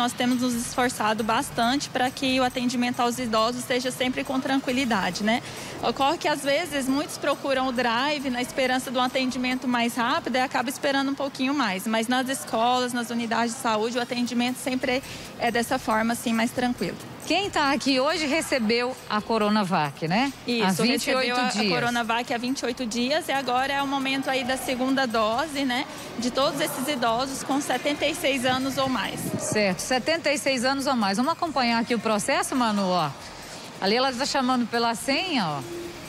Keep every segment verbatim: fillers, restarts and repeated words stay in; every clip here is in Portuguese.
nós temos nos esforçado bastante para que o atendimento aos idosos seja sempre com tranquilidade, né? Ocorre que, às vezes, muitos procuram o drive na esperança de um atendimento mais rápido e acaba esperando um pouquinho mais. Mas nas escolas, nas unidades de saúde, o atendimento sempre é dessa forma, assim, mais tranquilo. Quem está aqui hoje recebeu a Coronavac, né? Isso, há vinte e oito recebeu a, dias. a Coronavac há vinte e oito dias e agora é o momento aí da segunda dose, né? De todos esses idosos com setenta e seis anos ou mais. Certo, setenta e seis anos ou mais. Vamos acompanhar aqui o processo, Manu, ó. Ali ela está chamando pela senha, ó.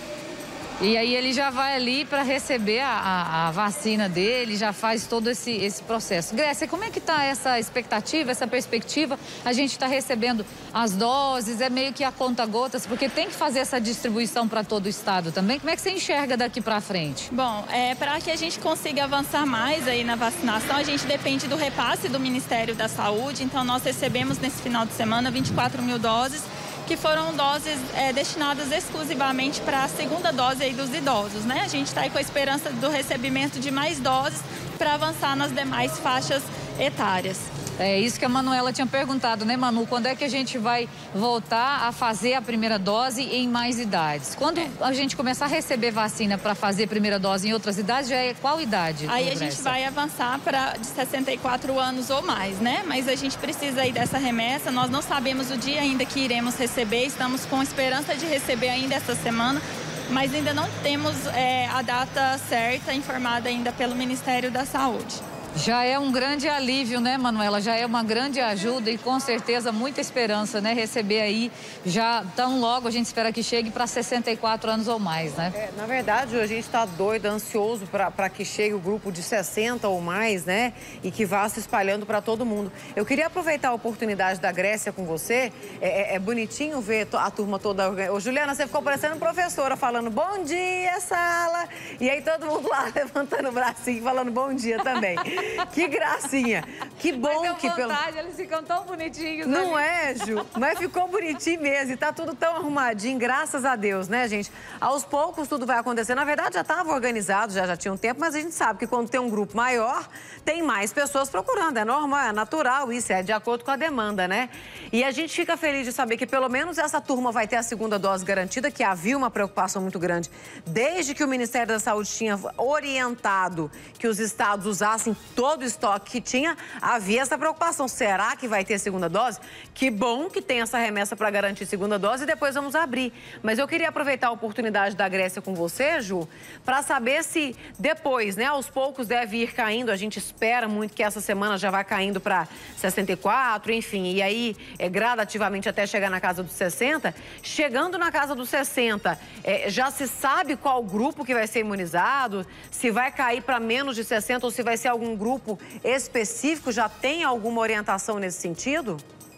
E aí ele já vai ali para receber a, a, a vacina dele, já faz todo esse, esse processo. Grécia, como é que está essa expectativa, essa perspectiva? A gente está recebendo as doses, é meio que a conta gotas, porque tem que fazer essa distribuição para todo o estado também. Como é que você enxerga daqui para frente? Bom, é, para que a gente consiga avançar mais aí na vacinação, a gente depende do repasse do Ministério da Saúde. Então nós recebemos nesse final de semana vinte e quatro mil doses, que foram doses é, destinadas exclusivamente para a segunda dose aí dos idosos, né? A gente está aí com a esperança do recebimento de mais doses para avançar nas demais faixas etárias. É isso que a Manuela tinha perguntado, né, Manu? Quando é que a gente vai voltar a fazer a primeira dose em mais idades? Quando é. a gente começar a receber vacina para fazer a primeira dose em outras idades, já é qual idade? Aí a gente vai avançar para de sessenta e quatro anos ou mais, né? Mas a gente precisa aí dessa remessa. Nós não sabemos o dia ainda que iremos receber. Estamos com esperança de receber ainda essa semana, mas ainda não temos é, a data certa informada ainda pelo Ministério da Saúde. Já é um grande alívio, né, Manuela? Já é uma grande ajuda e com certeza muita esperança, né? Receber aí já tão logo, a gente espera que chegue para sessenta e quatro anos ou mais, né? É, na verdade, a gente está doido, ansioso para que chegue o grupo de sessenta ou mais, né? E que vá se espalhando para todo mundo. Eu queria aproveitar a oportunidade da Grécia com você. É, é, é bonitinho ver a turma toda. Ô, Juliana, você ficou parecendo professora falando bom dia, sala. E aí todo mundo lá levantando o bracinho e falando bom dia também. Que gracinha. Que bom Mas que vontade, pelo... eles ficam tão bonitinhos. Não ali. é, Ju? Mas ficou bonitinho mesmo. E tá tudo tão arrumadinho, graças a Deus, né, gente? Aos poucos tudo vai acontecer. Na verdade, já estava organizado, já, já tinha um tempo, mas a gente sabe que quando tem um grupo maior, tem mais pessoas procurando. É normal, é natural isso, é de acordo com a demanda, né? E a gente fica feliz de saber que pelo menos essa turma vai ter a segunda dose garantida, que havia uma preocupação muito grande. Desde que o Ministério da Saúde tinha orientado que os estados usassem todo o estoque que tinha, havia essa preocupação. Será que vai ter segunda dose? Que bom que tem essa remessa para garantir segunda dose e depois vamos abrir. Mas eu queria aproveitar a oportunidade da Grécia com você, Ju, para saber se depois, né, aos poucos deve ir caindo. A gente espera muito que essa semana já vai caindo para sessenta e quatro, enfim, e aí é gradativamente até chegar na casa dos sessenta. Chegando na casa dos sessenta, é, já se sabe qual grupo que vai ser imunizado, se vai cair para menos de sessenta ou se vai ser algum grupo específico, já tem alguma orientação nesse sentido?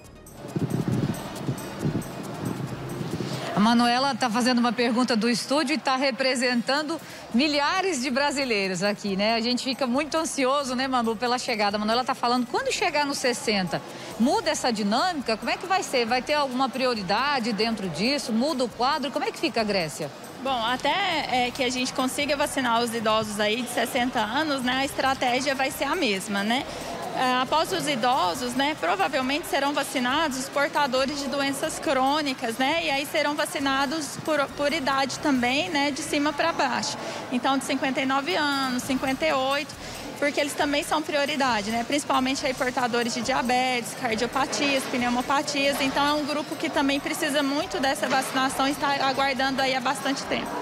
A Manuela está fazendo uma pergunta do estúdio e está representando milhares de brasileiros aqui, né? A gente fica muito ansioso, né, Manu, pela chegada. A Manuela está falando, quando chegar nos sessenta, muda essa dinâmica? Como é que vai ser? Vai ter alguma prioridade dentro disso? Muda o quadro? Como é que fica, Grécia? Bom, até é, que a gente consiga vacinar os idosos aí de sessenta anos, né, a estratégia vai ser a mesma, né? Após os idosos, né, provavelmente serão vacinados os portadores de doenças crônicas, né, e aí serão vacinados por, por idade também, né, de cima para baixo. Então, de cinquenta e nove anos, cinquenta e oito, porque eles também são prioridade, né, principalmente aí portadores de diabetes, cardiopatias, pneumopatias. Então, é um grupo que também precisa muito dessa vacinação e está aguardando aí há bastante tempo.